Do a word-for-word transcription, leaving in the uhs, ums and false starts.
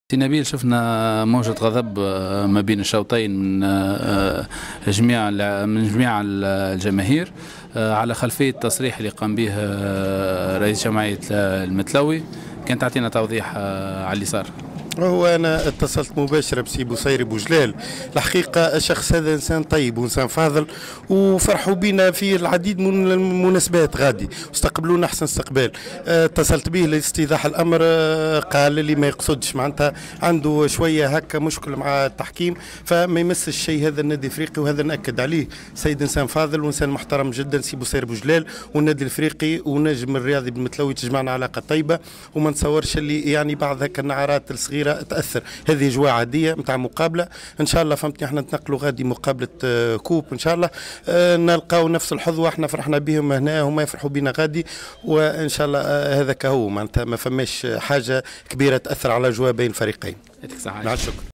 سي نبيل، شفنا موجة غضب ما بين الشوطين من جميع من جميع الجماهير على خلفية التصريح اللي قام به رئيس جمعية المتلوي. كان تعطينا توضيح على اللي صار. هو أنا اتصلت مباشرة بسي بوصيري بوجلال. الحقيقة الشخص هذا إنسان طيب وإنسان فاضل، وفرحوا بنا في العديد من المناسبات غادي واستقبلونا أحسن استقبال. اتصلت به لاستيضاح الأمر، قال لي ما يقصدش، معناتها عنده شوية هكا مشكل مع التحكيم، فما يمس الشيء هذا النادي الإفريقي، وهذا نأكد عليه. سيد إنسان فاضل وإنسان محترم جدا سي بوصيري بوجلال، والنادي الإفريقي ونجم الرياضي بالمتلوي تجمعنا علاقة طيبة، وما نتصورش اللي يعني بعض هكا النعرات الصغيرة تأثر. هذه أجواء عادية متاع مقابلة إن شاء الله. فهمتني، احنا نتنقلوا غادي مقابلة كوب إن شاء الله، نلقاو نفس الحظوة. احنا فرحنا بهم هنا، هما يفرحوا بنا غادي، وإن شاء الله هذا كهو. معناتها ما فماش حاجة كبيرة تأثر على أجواء بين الفريقين. مع الشكر.